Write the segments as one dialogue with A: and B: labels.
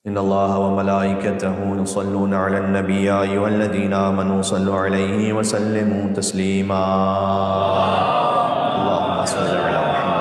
A: إن الله وملائكته يصلون على النبي يا أيها الذين آمنوا صلوا عليه وسلموا تسليما اللهم صل على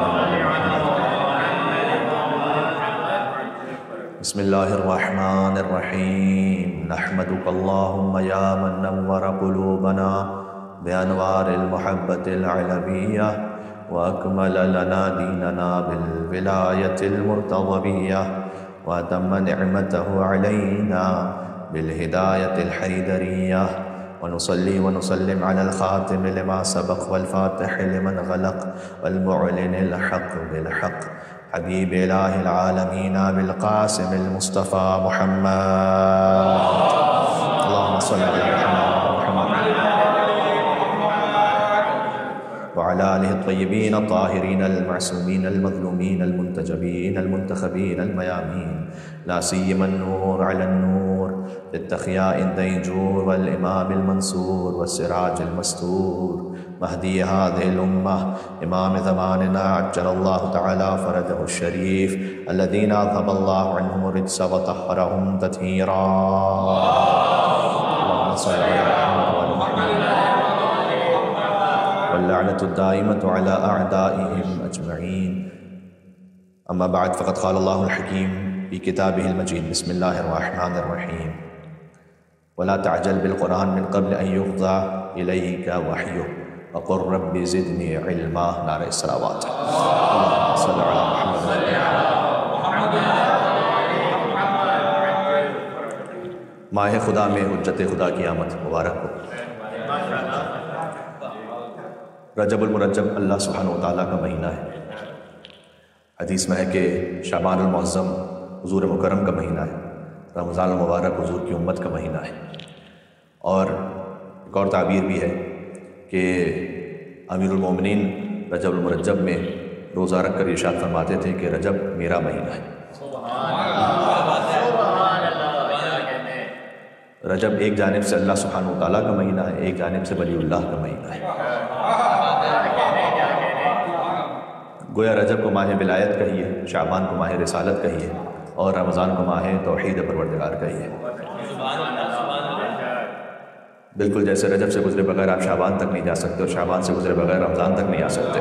A: محمد. بسم الله الرحمن الرحيم. نحمدك اللهم يا من نور قلوبنا بأنوار المحبة العلوية وأكمل لنا ديننا بالولاية المرتضوية وأتم نعمته علينا بالهداية الحيدرية، ونصلي ونسلم على الخاتم لما سبق والفاتح لمن غلق والمعلن الحق بالحق حبيب إله العالمين بالقاسم المصطفى محمد. اللهم صل على محمد وعلى آله الطيبين الطاهرين المعصومين المظلومين المنتجبين المنتخبين الميامين، لا سيما النور على النور للتخياء الديجور والإمام المنصور والسراج المستور مهدي هذه الأمة إمام زماننا عجل الله تعالى فرجه الشريف الذين أذهب الله عنهم الرجس وطهرهم تطهيرا. اللهم صل على محمد واللعنة الدائمة على أعدائهم أجمعين. أما بعد، فقد قال الله الحكيم في كتابه المجيد: بسم الله الرحمن الرحيم. ولا تعجل بالقرآن من قبل أن يقضى إليك وحيه وقل رب زدني علما. نعرہ الصلوات. اللهم صل على محمد. ماہ خدا میں حجت خدا کی آمد مبارک ہو. رجب المرجب اللہ سبحانہ و تعالیٰ کا مہینہ ہے. حدیث میں ہے کہ شعبان المعظم حضور مکرم کا مہینہ ہے، رمضان المبارک حضور کی امت کا مہینہ ہے. اور ایک اور تعبیر بھی ہے کہ امیر المومنین رجب المرجب میں روزہ رکھ کر ارشاد فرماتے تھے کہ رجب میرا مہینہ ہے. رجب ایک جانب سے اللہ سبحانہ و تعالیٰ کا مہینہ ہے، ایک جانب سے ولی اللہ کا مہینہ ہے. گویا رجب کو ماہ ولایت کہیے، شعبان کو ماہ رسالت کہیے، اور رمضان کو ماہ توحید پروردگار کہیے. بالکل جیسے رجب سے گزرے بغیر آپ شعبان تک نہیں جا سکتے اور شعبان سے گزرے بغیر رمضان تک نہیں آ سکتے.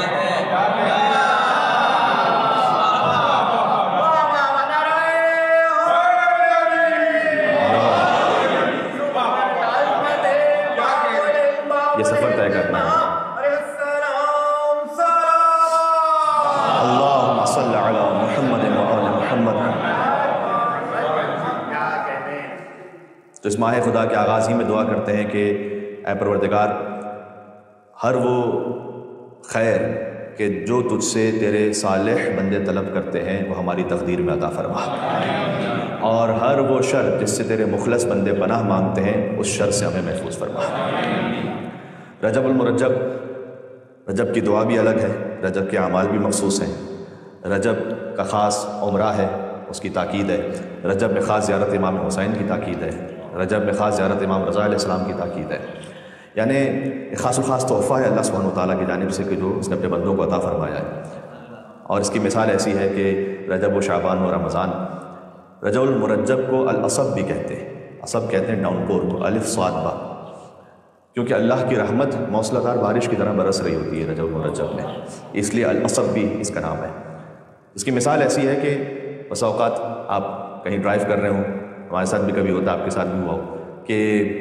A: یہ سفر طے کرنا ہے. اللہم صل علی محمد وآل محمد. تو اس ماہ خدا کے آغاز ہی میں دعا کرتے ہیں کہ اے پروردگار، ہر وہ خیر کہ جو تجھ سے تیرے صالح بندے طلب کرتے ہیں وہ ہماری تقدیر میں عطا فرما، اور ہر وہ شر جس سے تیرے مخلص بندے پناہ مانگتے ہیں اس شر سے ہمیں محفوظ فرما. رجب المرجب، رجب کی دعا بھی الگ ہے، رجب کے اعمال بھی مخصوص ہیں. رجب کا خاص عمرہ ہے، اس کی تاکید ہے. رجب میں خاص زیارت امام حسین کی تاکید ہے. رجب میں خاص زیارت امام رضا علیہ السلام کی تاکید ہے. یعنی ایک خاص و خاص تحفہ ہے اللہ سبحانہ و تعالیٰ کی جانب سے کہ جو اس نے اپنے بندوں کو عطا فرمایا ہے. اور اس کی مثال ایسی ہے کہ رجب و شعبان و رمضان. رجب المرجب کو العصب بھی کہتے ہیں. عصب کہتے ہیں ڈاؤن پور کو، الف صاد با، کیونکہ اللہ کی رحمت موسلا دار بارش کی طرح برس رہی ہوتی ہے رجب المرجب میں، اس لیے العصب بھی اس کا نام ہے. اس کی مثال ایسی ہے کہ بس اوقات آپ کہیں ڈرائیو کر رہے ہوں، ہمارے ساتھ بھی کبھی ہوتا ہے، آپ کے ساتھ بھی ہوا ہو کہ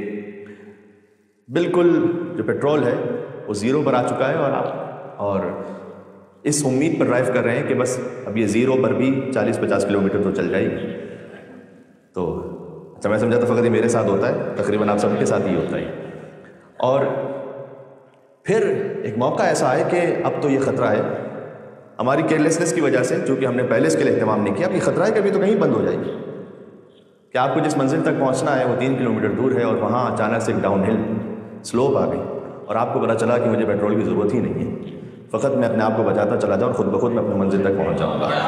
A: بالکل جو پیٹرول ہے وہ زیرو پر آ چکا ہے اور اس امید پر ڈرائیو کر رہے ہیں کہ بس اب یہ زیرو پر بھی 40-50 کلومیٹر تو چل جائے گی. تو اچھا، میں سمجھا تو فقط یہ میرے ساتھ ہوتا ہے، تقریباً آپ سب کے ساتھ ہی ہوتا ہے. اور پھر ایک موقع ایسا ہے کہ اب تو یہ خطرہ ہے ہماری کیئرلیسنس کی وجہ سے، چونکہ ہم نے پہلے اس کے لیے اہتمام نہیں کیا. اب یہ خطرہ ہے کہ ابھی تو کہیں بند ہو جائے گی، کہ آپ کو جس منزل تک پہنچنا ہے وہ 3 کلومیٹر دور ہے اور وہاں اچانک سے ایک ڈاؤن ہل سلوپ آ گئی اور آپ کو پتہ چلا کہ مجھے پیٹرول کی ضرورت ہی نہیں ہے، فقط میں اپنے آپ کو بچاتا چلا جاؤں اور خود بخود میں اپنی منزل تک پہنچ جاؤں گا.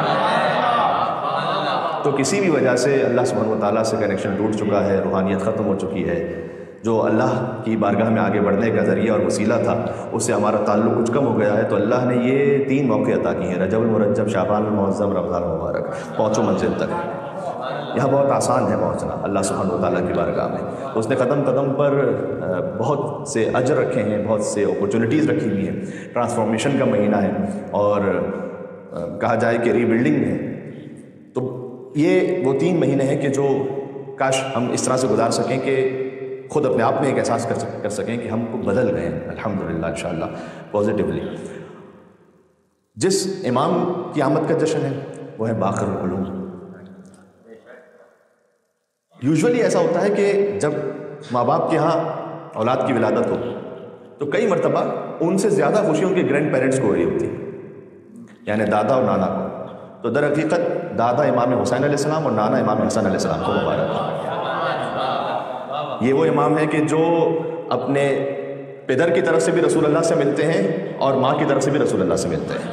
A: تو کسی بھی وجہ سے اللہ سبحانہ و تعالیٰ سے کنیکشن ٹوٹ چکا ہے، روحانیت ختم ہو چکی ہے، جو اللہ کی بارگاہ میں آگے بڑھنے کا ذریعہ اور وسیلہ تھا اس سے ہمارا تعلق کچھ کم ہو گیا ہے، تو اللہ نے یہ 3 موقع عطا کیے ہیں، رجب المرجب، شعبان المعظم، رمضان المبارک. پہنچو منزل تک. یہاں بہت آسان ہے پہنچنا اللہ سبحانہ و تعالیٰ کی بارگاہ میں. اس نے قدم قدم پر بہت سے اجر رکھے ہیں, بہت سے اپرچونیٹیز رکھی ہوئی ہیں. ٹرانسفارمیشن کا مہینہ ہے اور کہا جائے کہ ری بلڈنگ ہے. تو یہ وہ 3 مہینے ہیں کہ جو کاش ہم اس طرح سے گزار سکیں کہ خود اپنے آپ میں ایک احساس کر سکیں کہ ہم کو بدل گئے ہیں الحمدللہ انشاءاللہ پازیٹیولی. جس امام کی آمد کا جشن ہے وہ ہے باقر العلوم. یوزولی ایسا ہوتا ہے کہ جب ماں باپ کے ہاں اولاد کی ولادت ہو تو کئی مرتبہ ان سے زیادہ خوشی ان کے گرینڈ پیرنٹس کو ہو رہی ہوتی ہے, یعنی دادا اور نانا کو. تو در حقیقت دادا امام حسین علیہ السلام اور نانا امام حسن علیہ السلام کو مبارک ہو. یہ وہ امام ہے کہ جو اپنے پدر کی طرف سے بھی رسول اللہ سے ملتے ہیں اور ماں کی طرف سے بھی رسول اللہ سے ملتے ہیں.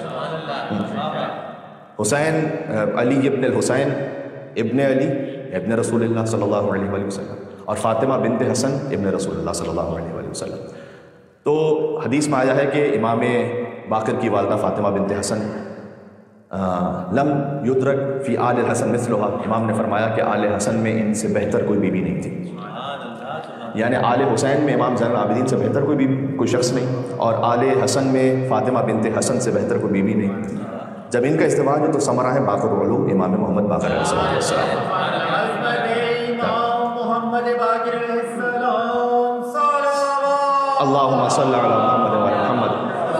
A: حسین علی ابن الحسین ابن علی ابن رسول اللہ صلی اللہ علیہ وآلہ وسلم, اور فاطمہ بنت حسن ابن رسول اللہ صلی اللہ علیہ وآلہ وسلم. تو حدیث میں آیا ہے کہ امام باقر کی والدہ فاطمہ بنت حسن لم یدرک فی آل الحسن مثلھا, امام نے فرمایا کہ آل حسن میں ان سے بہتر کوئی بیوی نہیں تھی. یعنی آل حسین میں امام زین العابدین سے بہتر کوئی شخص نہیں, اور آل حسن میں فاطمہ بنت حسن سے بہتر کوئی بیوی نہیں. جب ان کا استعمال ہو تو ثمرہ ہے باقر العلوم امام محمد باقر علیہ السلام. اللہم صلی علی محمد و علی محمد.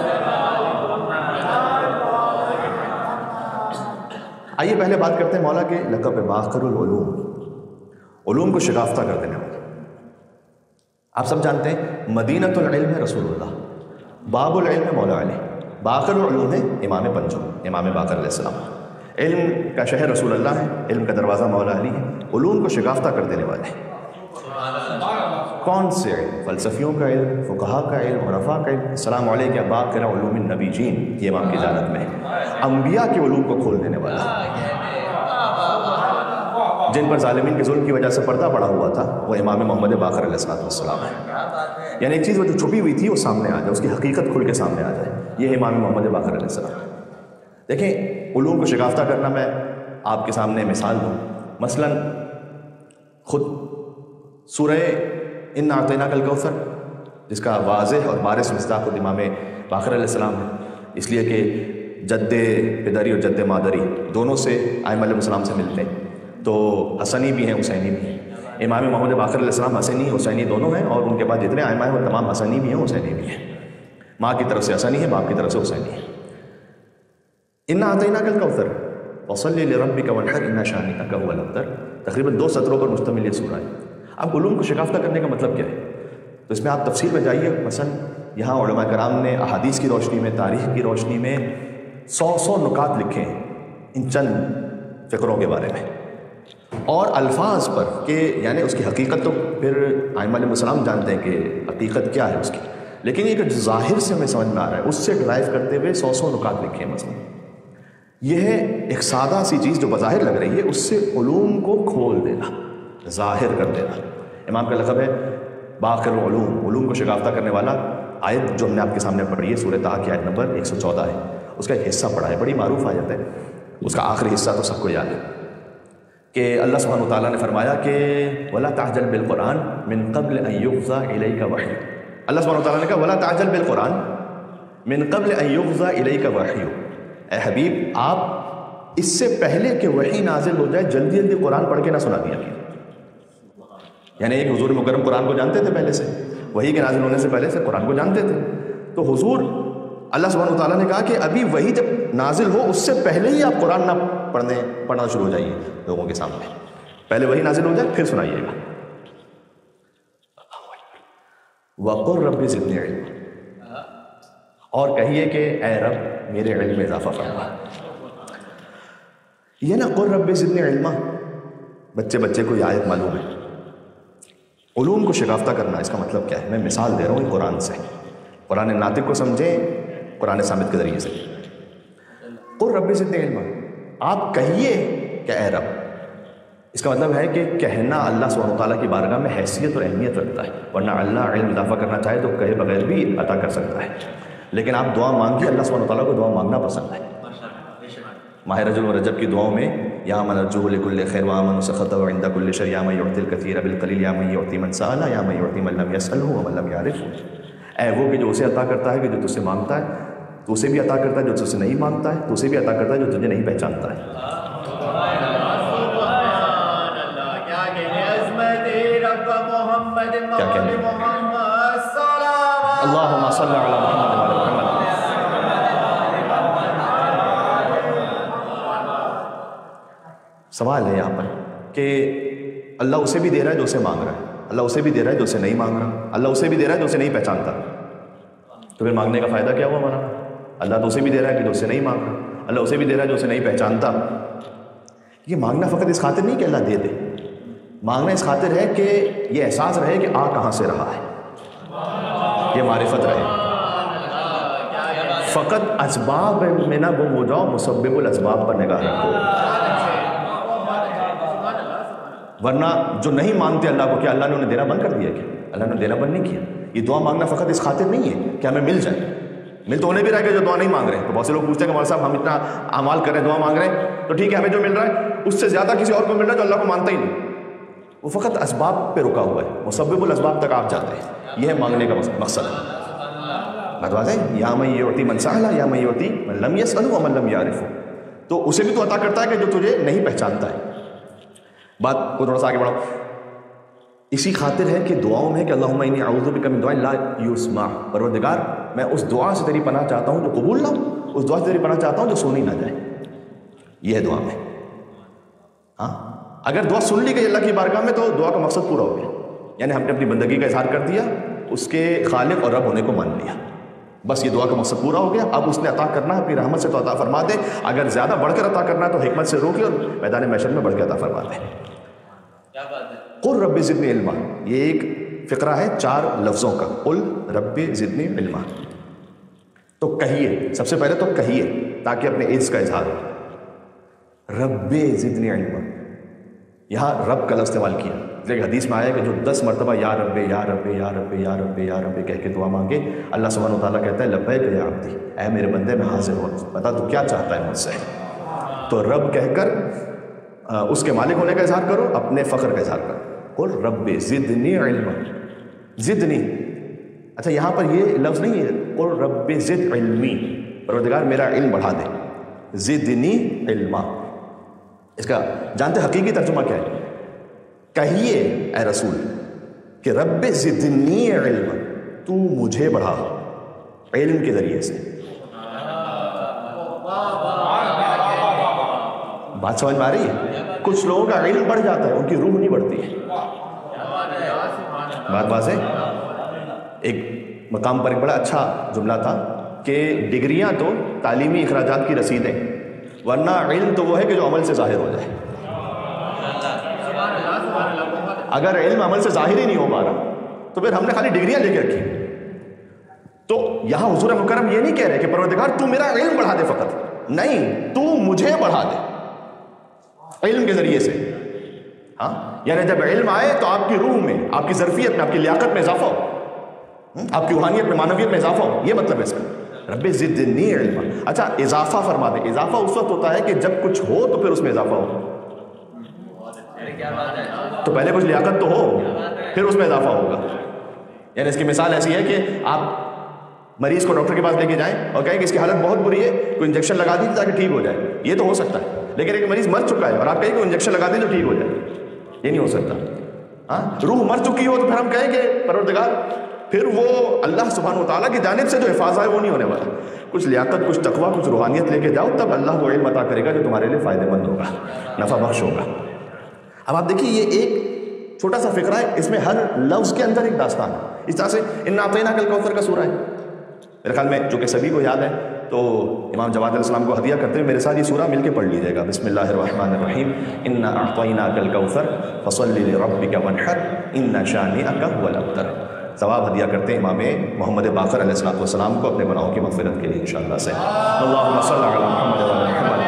A: آئیے پہلے بات کرتے ہیں مولا کے لقب باقر العلوم, علوم کو شگافتہ کر دینے والا. آپ سب جانتے ہیں مدینۃ العلم ہے رسول اللہ, باب العلم ہے مولا علی, باقر العلوم ہے امام پنجم امام باقر علیہ السلام. علم کا شہر رسول اللہ ہے, علم کا دروازہ مولا علی ہے, علوم کو شگافتہ کر دینے والے ہیں. کون سے علم؟ فلسفیوں کا علم, فقہا کا علم, عرفاء کا علم. السلام علیکم باقر علوم النبیین, یہ امام کی جانب میں ہے. انبیاء کے علوم کو کھول دینے والا, جن پر ظالمین کے ظلم کی وجہ سے پردہ پڑا ہوا تھا, وہ امام محمد باقر علیہ السلام ہے. یعنی ایک چیز وہ جو چھپی ہوئی تھی وہ سامنے آ جائے, اس کی حقیقت کھل کے سامنے آ جائے, یہ ہے امام محمد باقر علیہ السلام. دیکھیں علوم کو شگافتہ کرنا, میں آپ کے سامنے مثال دوں. مثلا خود سورہ انا اعطیناک الکوثر, جس کا واضح اور بارز مصداق خود امام باقر علیہ السلام ہے, اس لیے کہ جد پدری اور جد مادری دونوں سے ائمہ علیہ السلام سے ملتے ہیں. تو حسنی بھی ہیں حسینی بھی ہیں. امام محمد باقر علیہ السلام حسنی حسینی دونوں ہیں, اور ان کے بعد جتنے ائمہ ہیں وہ تمام حسنی بھی ہیں حسینی بھی ہیں. ماں کی طرف سے حسنی ہے, باپ کی طرف سے حسینی ہے. انا اعطیناک الکوثر فصلی لربک وانحر ان شانئک هو الابتر, تقریباً 2 سطروں پر مشتمل یہ سورہ ہے. اب علوم کو شگافتہ کرنے کا مطلب کیا ہے؟ تو اس میں آپ تفصیل میں جائیے. مثلا یہاں علماء کرام نے احادیث کی روشنی میں, تاریخ کی روشنی میں 100 نکات لکھے ہیں ان چند فقروں کے بارے میں, اور الفاظ پر کہ یعنی اس کی حقیقت تو پھر ائمہ علیہ السلام جانتے ہیں کہ حقیقت کیا ہے اس کی, لیکن یہ کہ ظاہر سے ہمیں سمجھ میں آ رہا ہے اس سے ڈرائیو کرتے ہوئے 100 نکات لکھے ہیں. مثلا یہ ہے ایک سادہ سی چیز جو بظاہر لگ رہی ہے, اس سے علوم کو کھول دینا, ظاہر کر دینا. امام کا لقب ہے باقر العلوم, علوم کو شگافتہ کرنے والا. آیت جو ہم نے آپ کے سامنے پڑھی ہے سورہ طٰہٰ کی آیت نمبر 114 ہے, اس کا ایک حصہ پڑھا ہے, بڑی معروف آیت ہے. اس کا آخری حصہ تو سب کو یاد ہے کہ اللہ سبحانہ و تعالیٰ نے فرمایا کہ وَلَا تَعْجَلْ بِالْقُرْآنِ مِن قَبْلِ أَن يُقْضَىٰ إِلَيْكَ وَحْيُهُ. اللہ سبحانہ و تعالیٰ نے کہا وَلَا تَعْجَلْ بِالْقُرْآنِ مِن قَبْلِ أَن يُقْضَىٰ إِلَيْكَ وَحْيُهُ. اے حبیب آپ اس سے پہلے کہ وحی نازل ہو جائے جلدی جلدی قرآن پڑھ کے نہ سنا دیا کیجیے. یعنی ایک حضور مکرم قرآن کو جانتے تھے پہلے سے, وحی کے نازل ہونے سے پہلے سے قرآن کو جانتے تھے. تو حضور اللہ سبحانہ و تعالیٰ نے کہا کہ ابھی وحی جب نازل ہو اس سے پہلے ہی آپ قرآن نہ پڑھنا شروع ہو جائیے لوگوں کے سامنے, پہلے وحی نازل ہو جائے پھر سنائیے گا. وَقُلْ رَبِّ زِدْنِي عِلْمًا, اور کہیے کہ اے رب میرے علم میں اضافہ فرما. یہ نا قُلْ رَبِّ زِدْنِي عِلْمًا, بچے کو یہ آیت معلوم ہے. علوم کو شگافتہ کرنا اس کا مطلب کیا ہے؟ میں مثال دے رہا ہوں قرآن سے, قرآن ناطق کو سمجھیں قرآن ثابت کے ذریعے سے. قُلْ رَبِّ زِدْنِي عِلْمًا, آپ کہیے کہ اے رب. اس کا مطلب ہے کہ کہنا اللہ سبحانہ و تعالیٰ کی بارگاہ میں حیثیت اور اہمیت رکھتا ہے, ورنہ اللہ علم اضافہ کرنا چاہے تو کہے بغیر بھی عطا کر سکتا ہے, لیکن آپ دعا مانگیے. اللہ سبحانہ و تعالیٰ کو دعا مانگنا پسند ہے. ماہ رجب و رجب کی دعاؤں میں یا من ارجو لکل خیر وامن سخط عند کل شر یا من یعطی الکثیر بالقلیل یا من یعطی من سأل یا من یعطی من لم یسألہ ومن لم یعرف. اے وہ کہ جو اسے عطا کرتا ہے کہ جو تجھ سے مانگتا ہے، تو اسے بھی عطا کرتا ہے جو تجھ سے نہیں مانگتا ہے، تو اسے بھی عطا کرتا ہے جو تجھے نہیں پہچانتا ہے. کیا کہنے اللہم صلی علی محمد وعلی محمد. سوال ہے یہاں پر کہ اللہ اسے بھی دے رہا ہے جو اسے مانگ رہا ہے، اللہ اسے بھی دے رہا ہے جو اسے نہیں مانگ رہا، اللہ اسے بھی دے رہا ہے جو اسے نہیں پہچانتا، تو پھر مانگنے کا فائدہ کیا ہوا ہمارا؟ اللہ تو اسے بھی دے رہا ہے کہ جو اسے نہیں مانگ رہا، اللہ اسے بھی دے رہا ہے جو اسے نہیں پہچانتا. یہ مانگنا فقط اس خاطر نہیں کہ اللہ دے دے، مانگنا اس خاطر ہے کہ یہ احساس رہے کہ آ کہاں سے رہا ہے، یہ معرفت رہے. فقط اسباب میں نہ گم ہو جاؤ، مسبب الاسباب پر نگاہ رکھو. ورنہ جو نہیں مانگتے اللہ کو، کیا اللہ نے انہیں دینا بند کر دیا؟ کیا اللہ نے دینا بند نہیں کیا؟ یہ دعا مانگنا فقط اس خاطر نہیں ہے کہ ہمیں مل جائے. مل تو انہیں بھی رہا ہے کہ جو دعا نہیں مانگ رہے ہیں. تو بہت سے لوگ پوچھتے ہیں کہ مولانا صاحب ہم اتنا اعمال کر رہے ہیں، دعا مانگ رہے ہیں، تو ٹھیک ہے ہمیں جو مل رہا ہے اس سے زیادہ کسی اور کو مل رہا ہے جو اللہ کو مانتا ہی نہیں. وہ فقط اسباب پہ رکا ہوا ہے، مسبب الاسباب تک آپ جاتے ہیں. یہ ہے مانگنے کا مقصد ہے. بات واضح ہے؟ یا من یعطی من سأل یا من یعطی من لم یسأل ومن لم یعرف. تو اسے بھی تو عطا کرتا ہے کہ جو تجھے نہیں پہچانتا ہے. بات کو تھوڑا سا آگے بڑھاؤ. اسی خاطر ہے کہ دعاؤں میں کہ اللہم انی اعوذ بک من دعاء لا یسمع، پروردگار میں اس دعا سے تیری پناہ چاہتا ہوں جو قبول نہ ہو، اس دعا سے تیری پناہ چاہتا ہوں جو سنی نہ جائے. یہ ہے دعا میں. ہاں اگر دعا سن لی گئی اللہ کی بارگاہ میں تو دعا کا مقصد پورا ہو گیا. یعنی ہم نے اپنی بندگی کا اظہار کر دیا، اس کے خالق اور رب ہونے کو مان لیا، بس یہ دعا کا مقصد پورا ہو گیا. اب اس نے عطا کرنا ہے اپنی رحمت سے تو عطا فرما دے، اگر زیادہ بڑھ کر عطا کرنا ہے تو حکمت سے روک لے اور میدان محشر میں بڑھ کے عطا فرما دے. قل رب زدنی علما، یہ ایک فقرہ ہے 4 لفظوں کا. قل رب زدنی علما. تو کہیے، سب سے پہلے تو کہیے تاکہ اپنے عز کا اظہار ہو. رب زدنی علما، یہاں رب کا لفظ استعمال کیا. لیکن حدیث میں آیا کہ جو 10 مرتبہ یا رب یا رب یا رب یا رب یا رب کہہ کے دعا مانگے، اللہ سبحانہ و تعالیٰ کہتا ہے لبیک یا عبدی، اے میرے بندے میں حاضر ہوں، بتا تو کیا چاہتا ہے مجھ سے. تو رب کہہ کر اس کے مالک ہونے کا اظہار کرو، اپنے فخر کا اظہار کرو. قل رب زدنی علما. زدنی، اچھا یہاں پر یہ لفظ نہیں ہے قل رب زد علمی، پروردگار میرا علم بڑھا دے. زدنی علما، اس کا جانتے حقیقی ترجمہ کیا ہے؟ کہیے اے رسول کہ رب زدنی علما، تو مجھے بڑھا علم کے ذریعے سے. بات سمجھ میں آ رہی ہے؟ کچھ لوگوں کا علم بڑھ جاتا ہے، ان کی روح نہیں بڑھتی ہے. بات ہے. ایک مقام پر ایک بڑا اچھا جملہ تھا کہ ڈگریاں تو تعلیمی اخراجات کی رسیدیں، ورنہ علم تو وہ ہے کہ جو عمل سے ظاہر ہو جائے. اگر علم عمل سے ظاہر ہی نہیں ہو پا رہا تو پھر ہم نے خالی ڈگریاں لے کے رکھی. تو یہاں حضور مکرم یہ نہیں کہہ رہے کہ پروردگار تو میرا علم بڑھا دے فقط، نہیں، تو مجھے بڑھا دے علم کے ذریعے سے. ہاں یعنی جب علم آئے تو آپ کی روح میں، آپ کی ظرفیت میں، آپ کی لیاقت میں اضافہ ہو، آپ کی روحانیت میں، معنویت میں اضافہ ہو. یہ مطلب ہے اس کا رب زدنی علما. اچھا اضافہ فرما دے. اضافہ اس وقت ہوتا ہے کہ جب کچھ ہو تو پھر اس میں اضافہ ہو. تو پہلے کچھ لیاقت تو ہو پھر اس میں اضافہ ہوگا. یعنی اس کی مثال ایسی ہے کہ آپ مریض کو ڈاکٹر کے پاس لے کے جائیں اور کہیں کہ اس کی حالت بہت بری ہے، کوئی انجیکشن لگا دیجیے تاکہ ٹھیک ہو جائے. یہ تو ہو سکتا ہے. لیکن ایک مریض مر چکا ہے اور آپ کہیں کہ انجیکشن لگا دیں تو ٹھیک ہو جائے، یہ نہیں ہو سکتا. ہاں روح مر چکی ہو تو پھر ہم کہیں کہ پروردگار پھر وہ اللہ سبحانہ و تعالیٰ کی جانب سے جو حفاظت ہے وہ نہیں ہونے والا. کچھ لیاقت، کچھ تقویٰ، کچھ روحانیت لے کے جاؤ، تب اللہ وہ علم عطا کرے گا جو تمہارے لیے فائدہ مند ہوگا، نفع بخش ہوگا. اب آپ دیکھیے یہ ایک چھوٹا سا فقرہ ہے، اس میں ہر لفظ کے اندر ایک داستان ہے. اس طرح سے انا اعطیناک الکوثر کا سورہ ہے، میرے خیال میں جو کہ سبھی کو یاد ہے. تو امام جواد علیہ السلام کو ہدیہ کرتے ہوئے میرے ساتھ یہ سورہ مل کے پڑھ لیجیے گا. بسم اللہ الرحمن الرحیم. انا اعطیناک الکوثر فصل لربک وانحر ان شانئک هو الابتر. ثواب ہدیہ کرتے ہیں امام محمد باقر علیہ السلام کو اپنے گناہوں کی مغفرت کے لیے انشاءاللہ سے. اللہم صل علی محمد وعلی محمد.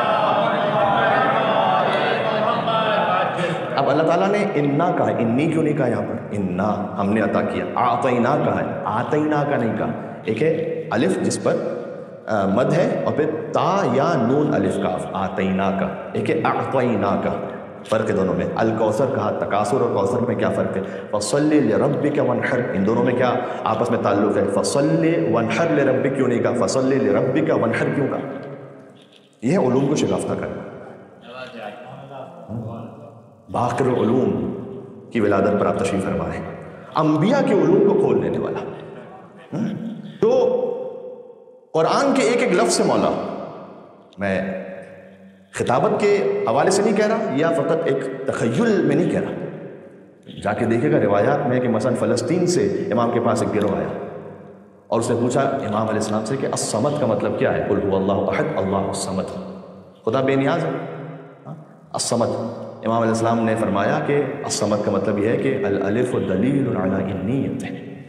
A: اب اللہ تعالیٰ نے انا کہا، انی کیوں نہیں کہا یہاں پر؟ انا ہم نے عطا کیا. اعطینا کہا ہے، آتینا کا نہیں کہا. ایک ہے الف جس پر مد ہے اور پھر تا یا نون الف کاف، آتینا کا، ایک ہے اعطینا کا، فرق ہے دونوں میں. الکوثر کہا، تکاثر اور کوثر میں کیا فرق ہے؟ فصلی لربک وانحر، ان دونوں میں کیا آپس میں تعلق ہے؟ فصلی وانحر لربک کیوں نہیں کہا؟ فصلی لربک وانحر کیوں کہا؟ یہ ہے علوم کو شکافتہ کرنا، باقر علوم کی ولادت پر آپ تشریف فرما ہیں، انبیاء کے علوم کو کھول دینے والا. تو قرآن کے ایک ایک لفظ سے مولا، میں خطابت کے حوالے سے نہیں کہہ رہا یا فقط ایک تخیل میں نہیں کہہ رہا، جا کے دیکھے گا روایات میں کہ مثلا فلسطین سے امام کے پاس ایک گروہ آیا اور اس نے پوچھا امام علیہ السلام سے کہ الصمد کا مطلب کیا ہے؟ قل هو اللہ احد اللہ الصمد، خدا بے نیاز ہے. الصمد، امام علیہ السلام نے فرمایا کہ الصمد کا مطلب یہ ہے کہ الالف دلیل علی انیت،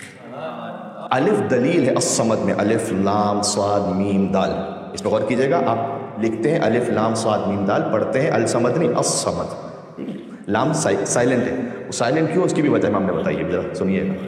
A: الف دلیل ہے الصمد میں، الف لام صاد میم دال. اس پہ غور کیجئے گا، آپ لکھتے ہیں الف لام صاد میم دال، پڑھتے ہیں الصمد نہیں الصمد. لام سائلنٹ ہے، وہ سائلنٹ کیوں؟ اس کی بھی وجہ امام نے بتائی ہے، ذرا سنیے گا.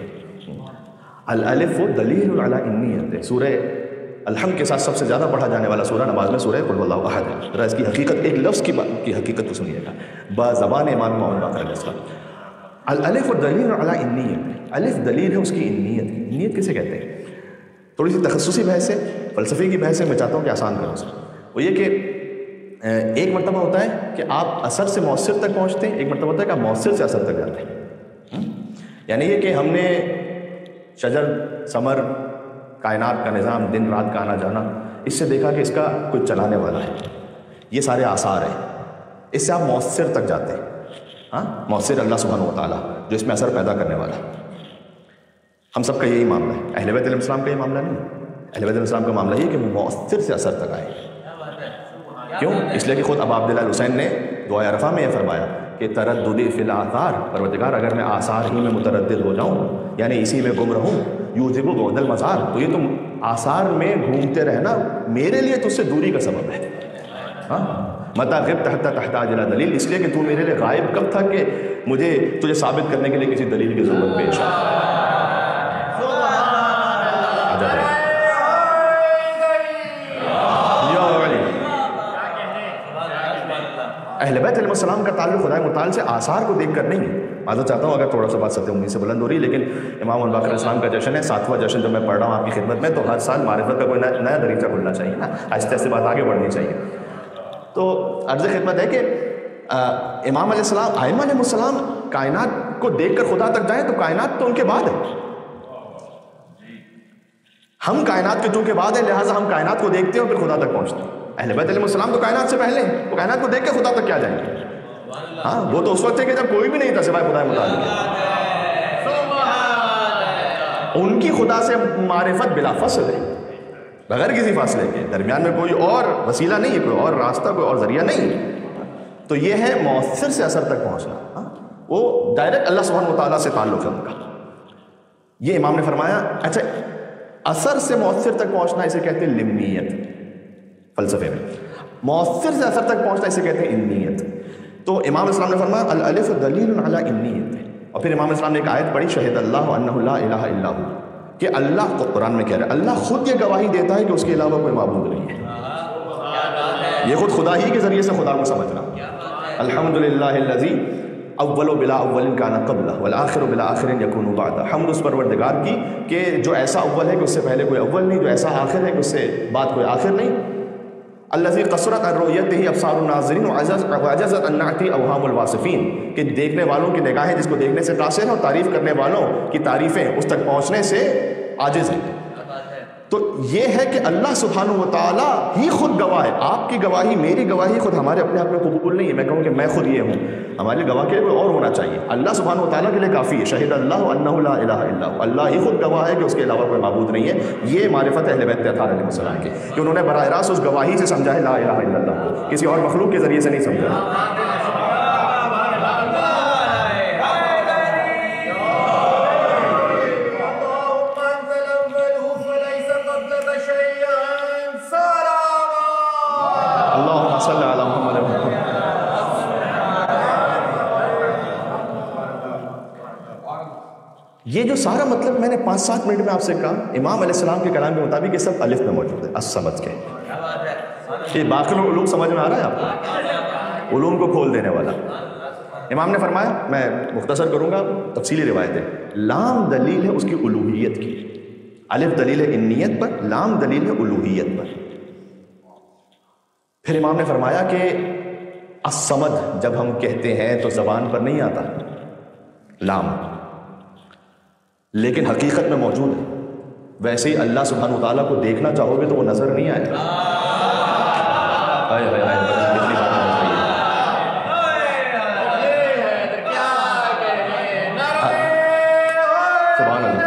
A: الالف دلیل علی انیت، سورہ الحمد کے ساتھ سب سے زیادہ پڑھا جانے والا سورہ نماز میں سورہ قل اللہ احد ہے. ذرا اس کی حقیقت، ایک لفظ کی حقیقت کو سنیے گا بزبان امام محمد باقر علیہ السلام. الالف دلیل علی انیت، الف دلیل ہے اس کی انیت. انیت کسے کہتے ہیں؟ تھوڑی سی تخصصی بحث ہے، فلسفے کی بحث ہے، میں چاہتا ہوں کہ آسان کروں اسے. وہ یہ کہ ایک مرتبہ ہوتا ہے کہ آپ اثر سے مؤثر تک پہنچتے ہیں، ایک مرتبہ ہوتا ہے کہ آپ مؤثر سے اثر تک جاتے ہیں. یعنی یہ کہ ہم نے شجر ثمر کائنات کا نظام، دن رات کا آنا جانا، اس سے دیکھا کہ اس کا کوئی چلانے والا ہے، یہ سارے آثار ہیں، اس سے آپ مؤثر تک جاتے ہیں. مؤثر اللہ سبحانہ و تعالیٰ جو اس میں اثر پیدا کرنے والا. ہم سب کا یہی معاملہ ہے، اہل بیت علیہ السلام کا یہ معاملہ نہیں. اہل بیت علیہ السلام کا معاملہ یہ کہ وہ مؤثر سے اثر تک آئے. کیوں؟ اس لیے کہ خود ابا عبداللہ الحسین نے دعائے عرفہ میں یہ فرمایا کہ ترددی فی الاثار، پروردگار اگر میں آثار ہی میں متردد ہو جاؤں، یعنی اسی میں گم رہوں، یوجب بعد المزار، تو یہ تم آثار میں گھومتے رہنا میرے لیے تو اس سے دوری کا سبب ہے. متا غبت حتی تحتاج الی دلیل، اس لیے کہ تو میرے لیے غائب کب تھا کہ مجھے تجھے ثابت کرنے کے لیے کسی دلیل کی ضرورت پیش آئی. اہل بیت علیہ السلام کا تعلق خدا متعال سے آثار کو دیکھ کر نہیں ہے. معذرت چاہتا ہوں اگر تھوڑا سا بات سطح امید سے بلند ہو رہی ہے، لیکن امام باقر علیہ السلام کا جشن ہے، 7واں جشن جب میں پڑھ رہا ہوں آپ کی خدمت میں، تو ہر سال معرفت کا کوئی نیا دریچہ کھلنا چاہیے نا، آہستہ آہستہ بات آگے بڑھنی چاہیے. تو عرض خدمت ہے کہ امام علیہ السلام، ائمہ علیہ السلام کائنات کو دیکھ کر خدا تک جائیں تو کائنات تو ان کے بعد ہے. ہم کائنات کے چونکہ بعد ہیں، لہٰذا ہم کائنات کو دیکھتے ہیں اور پھر خدا تک پہنچتے ہیں. اہل بیت علیہ السلام تو کائنات سے پہلے ہیں، وہ کائنات کو دیکھ کے خدا تک کیا جائیں گے؟ وہ تو اس وقت ہے کہ جب کوئی بھی نہیں تھا سوائے خدا متعال کے. ان کی خدا سے معرفت بلا فاصلہ ہے، بغیر کسی فاصلے کے، درمیان میں کوئی اور وسیلہ نہیں ہے، کوئی اور راستہ، کوئی اور ذریعہ نہیں ہے. تو یہ ہے مؤثر سے اثر تک پہنچنا. وہ ڈائریکٹ اللہ سبحانہ و تعالیٰ سے تعلق ہے ان کا. یہ امام نے فرمایا. اچھا، اثر سے مؤثر تک پہنچنا اسے کہتے ہیں لمنیت فلسفے میں. مؤثر سے اثر تک پہنچنا اسے کہتے ہیں انیت. تو امام علیہ السلام نے فرمایا الالف دلیل علی انیت. اور پھر امام علیہ السلام نے ایک آیت پڑھی، شہد اللہ انہ لا الہ الا ہو، کہ اللہ کو قرآن میں کہہ رہا ہے، اللہ خود یہ گواہی دیتا ہے کہ اس کے علاوہ کوئی معبود نہیں ہے. یہ خود خدا ہی کے ذریعے سے خدا کو سمجھنا. الحمدللہ الذی اول بلا اول کان قبلہ والآخر بلا آخر یکون بعدہ. حمد اس پروردگار کی کہ جو ایسا اول ہے کہ اس سے پہلے کوئی اول نہیں، جو ایسا آخر ہے کہ اس سے بعد کوئی آخر نہیں. الذی قصرت عن رؤیتہ ابصار الناظرین وعجزت عن نعتی اوہام الواصفین، کہ دیکھنے والوں کی نگاہیں جس کو دیکھنے سے قاصر ہیں اور تعریف کرنے والوں کی تعریفیں اس تک پہنچنے سے عاجز ہیں. تو یہ ہے کہ اللہ سبحانہ و تعالیٰ ہی خود گواہ ہے. آپ کی گواہی، میری گواہی خود ہمارے اپنے آپ میں قبول نہیں ہے. میں کہوں کہ میں خود یہ ہوں، ہمارے لیے گواہ کے لیے کوئی اور ہونا چاہیے. اللہ سبحانہ و تعالیٰ کے لیے کافی ہے. شہد اللہ انہ لا الہ الا ہو، اللہ ہی خود گواہ ہے کہ اس کے علاوہ کوئی معبود نہیں ہے. یہ معرفت اہل بیت اطہار علیہ السلام کی، کہ انہوں نے براہ راست اس گواہی سے سمجھا ہے لا الہ الا اللہ کو، کسی اور مخلوق کے ذریعے سے نہیں سمجھا. یہ جو سارا مطلب میں نے 5-7 منٹ میں آپ سے کہا، امام علیہ السلام کے کلام کے مطابق یہ سب الف میں موجود ہے، الصمد کے. یہ باقی علوم سمجھ میں آ رہا ہے آپ کو؟ علوم کو کھول دینے والا امام نے فرمایا، میں مختصر کروں گا، تفصیلی روایت ہے، لام دلیل ہے اس کی الوہیت کی، الف دلیل ہے انیت پر، لام دلیل ہے الوہیت پر۔ پھر امام نے فرمایا کہ الصمد جب ہم کہتے ہیں تو زبان پر نہیں آتا لام، لیکن حقیقت میں موجود ہے۔ ویسے ہی اللہ سبحانہ و تعالیٰ کو دیکھنا چاہو گے تو وہ نظر نہیں آئے گا۔ سبحان اللہ،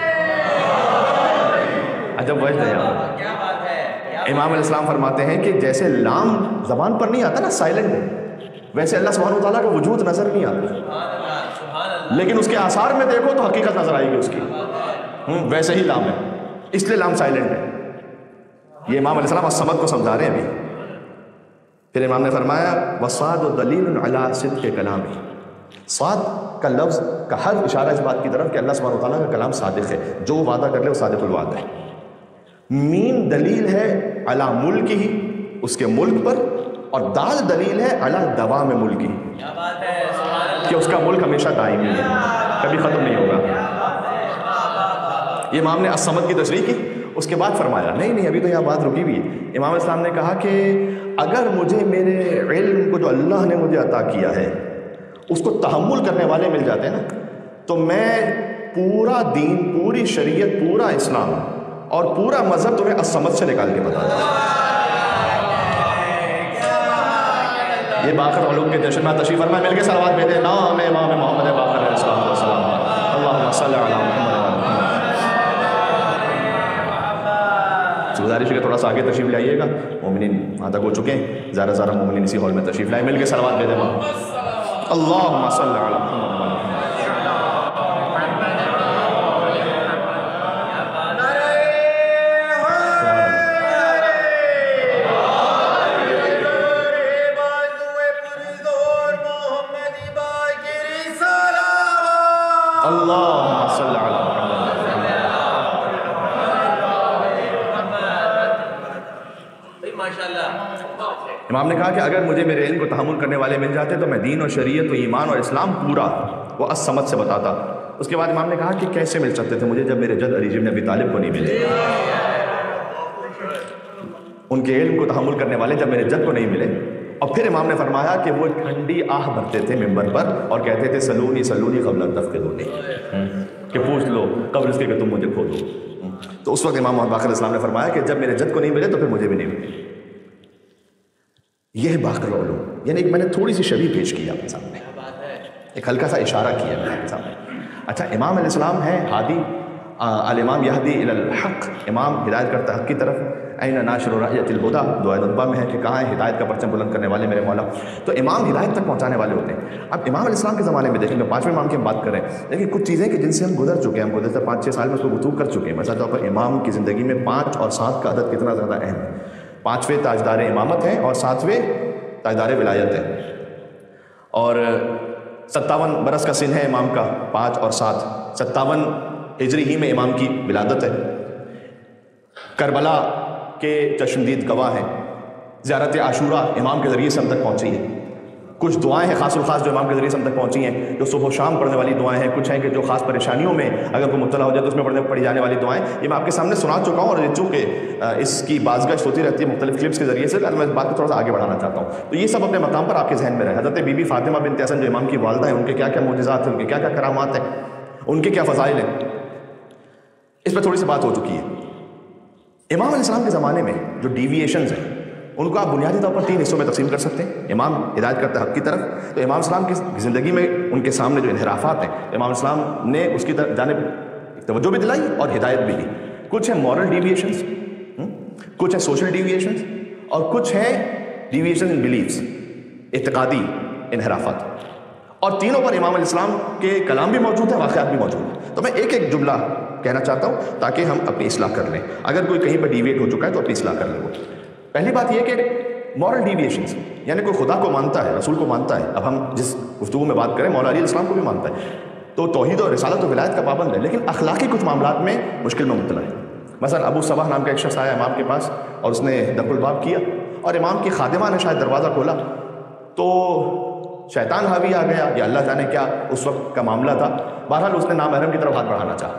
A: عجب وجہ ہے یہاں۔ امام علیہ السلام فرماتے ہیں کہ جیسے لام زبان پر نہیں آتا نا سائلنٹ ہے، ویسے اللہ سبحانہ و تعالیٰ کا وجود نظر نہیں آتا، لیکن اس کے آثار میں دیکھو تو حقیقت نظر آئے گی اس کی، ویسے ہی لام ہے، اس لیے لام سائلنٹ ہے۔ یہ امام علیہ السلام الصمد کو سمجھا رہے ہیں ابھی۔ پھر امام نے فرمایا وَصَادُ دَلِيلٌ عَلَىٰ صِدْقِ كَلَامِهِ، صاد کا لفظ کا حرف اشارہ اس بات کی طرف کہ اللہ سبحانہ وتعالیٰ کا کلام صادق ہے، جو وعدہ کر لے وہ صادق الوعد ہے۔ میم دلیل ہے علی ملکہ، اس کے ملک پر، اور دال دلیل ہے علی دوام ملکہ، کہ اس کا ملک ہمیشہ دائمی ہے، کبھی ختم نہیں ہوگا۔ یہ امام نے الصمد کی تشریح کی، اس کے بعد فرمایا نہیں ابھی تو یہاں بات رکی ہوئی ہے۔ امام علیہ السلام نے کہا کہ اگر مجھے میرے علم کو جو اللہ نے مجھے عطا کیا ہے اس کو تحمل کرنے والے مل جاتے ہیں نا، تو میں پورا دین، پوری شریعت، پورا اسلام اور پورا مذہب تمہیں الصمد سے نکال کے بتاتا ہوں۔ یہ باقر علوم کے جشن میں تشریف فرمائے، مل کے صلوات بھیجیں نام امام محمد باقر علیہ السلام، اللہم صلی علی محمد۔ گزارش ہے کہ تھوڑا سا آگے تشریف لے آئیے گا، مومنین وہاں تک ہو چکے ہیں، زیادہ مومنین اسی ہال میں تشریف لائیں، مل کے صلوات بھیجیں اللہم صلی علی محمد۔ امام نے کہا کہ اگر مجھے میرے علم کو تحمل کرنے والے مل جاتے تو میں دین اور شریعت و ایمان اور اسلام پورا وہ الصمد سے بتاتا۔ اس کے بعد امام نے کہا کہ کیسے مل سکتے تھے مجھے جب میرے جد علی بن ابی طالب کو نہیں ملے، ان کے علم کو تحمل کرنے والے جب میرے جد کو نہیں ملے۔ اور پھر امام نے فرمایا کہ وہ ٹھنڈی آہ بھرتے تھے ممبر پر اور کہتے تھے سلونی سلونی قبل ان تفقدونی، کہ پوچھ لو قبل اس کے کہ تم مجھے کھو دو۔ تو اس وقت امام محمد باقر اسلام نے فرمایا کہ جب میرے جد کو نہیں ملے تو پھر مجھے بھی نہیں ملے۔ یہ باقر علوم، یعنی ایک میں نے تھوڑی سی شبیہ پیش کی آپ کے سامنے، ایک ہلکا سا اشارہ کیا میں آپ کے سامنے۔ اچھا، امام علیہ السلام ہے ہادی، الامام یہدی الی الحق، امام ہدایت کرتا حق کی طرف۔ این ناشر رایۃ الہدی، دعائے نطبہ میں ہے کہ کہاں ہے ہدایت کا پرچم بلند کرنے والے میرے مولا۔ تو امام ہدایت تک پہنچانے والے ہوتے ہیں۔ اب امام علیہ السلام کے زمانے میں دیکھیں گے، پانچویں امام کی ہم بات کریں، لیکن کچھ چیزیں کہ جن سے ہم گزر چکے ہیں، ہم گزشتہ 5-6 سال میں اس کو گفتگو کر چکے ہیں۔ مثلا طور پر امام کی زندگی میں 5 اور 7 کا عدد کتنا زیادہ اہم ہے۔ 5ویں تاجدار امامت ہیں اور 7ویں تاجدار ولایت ہے، اور 57 برس کا سن ہے امام کا، 5 اور 7، 57 ہجری ہی میں امام کی ولادت ہے۔ کربلا کے چشمدید گواہ ہیں، زیارت عاشورہ امام کے ذریعے سے ہم تک پہنچی ہے۔ کچھ دعائیں ہیں خاص الخاص جو امام کے ذریعے سے ہم تک پہنچی ہیں، جو صبح و شام پڑھنے والی دعائیں ہیں، کچھ ہیں کہ جو خاص پریشانیوں میں اگر کوئی مبتلا ہو جائے تو اس میں پڑھی جانے والی دعائیں، یہ میں آپ کے سامنے سنا چکا ہوں، اور چونکہ اس کی بازگشت ہوتی رہتی ہے مختلف کلپس کے ذریعے سے، میں اس بات کو تھوڑا سا آگے بڑھانا چاہتا ہوں۔ تو یہ سب اپنے مقام پر آپ کے ذہن میں رہے۔ حضرت بی بی فاطمہ بنت حسن جو امام کی والدہ ہیں، ان کے کیا کیا معجزات ہیں، ان کے کیا کیا کرامات ہیں، ان کے کیا فضائل ہیں، اس پہ تھوڑی سی بات ہو چکی ہے۔ امام علیہ السلام کے زمانے میں جو ڈیویشنز ہیں ان کو آپ بنیادی طور پر 3 حصوں میں تقسیم کر سکتے ہیں۔ امام ہدایت کرتا حق کی طرف، تو امام السلام کی زندگی میں ان کے سامنے جو انحرافات ہیں، امام السلام نے اس کی جانب توجہ بھی دلائی اور ہدایت بھی دی۔ کچھ ہیں مورل ڈیویشنز، کچھ ہیں سوشل ڈیویشنز، اور کچھ ہیں ڈیویشن ان بلیفز، اعتقادی انحرافات، اور تینوں پر امام علیہ السلام کے کلام بھی موجود ہے، واقعات بھی موجود ہیں۔ تو میں ایک ایک جملہ کہنا چاہتا ہوں تاکہ ہم اپنی اصلاح کر لیں، اگر کوئی کہیں پر ڈیویٹ ہو چکا ہے تو اپنی اصلاح کر لیں۔ پہلی بات یہ کہ مورل ڈیویشنز، یعنی کوئی خدا کو مانتا ہے، رسول کو مانتا ہے، اب ہم جس گفتگو میں بات کریں مولا علی علیہ السلام کو بھی مانتا ہے، تو توحید اور رسالت و ولایت کا پابند ہے، لیکن اخلاقی کچھ معاملات میں مشکل میں مبتلا ہے۔ مثلا ابو صباح نام کا ایک شخص آیا امام کے پاس اور اس نے دق الباب کیا اور امام کی خادمہ نے شاید دروازہ کھولا تو شیطان حاوی آ گیا یا اللہ جانے کیا اس وقت کا معاملہ تھا. بہرحال اس نے نامحرم کی طرف ہاتھ بڑھانا چاہا